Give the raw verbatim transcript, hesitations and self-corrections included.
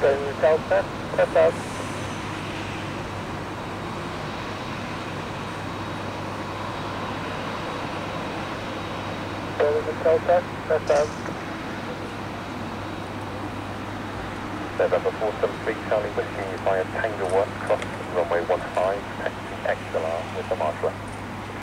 Building hotel test, press out. Building hotel test, press out. November four seven three Charlie Whiskey via Tango one, cross runway one five, taxi X L R with the marshal.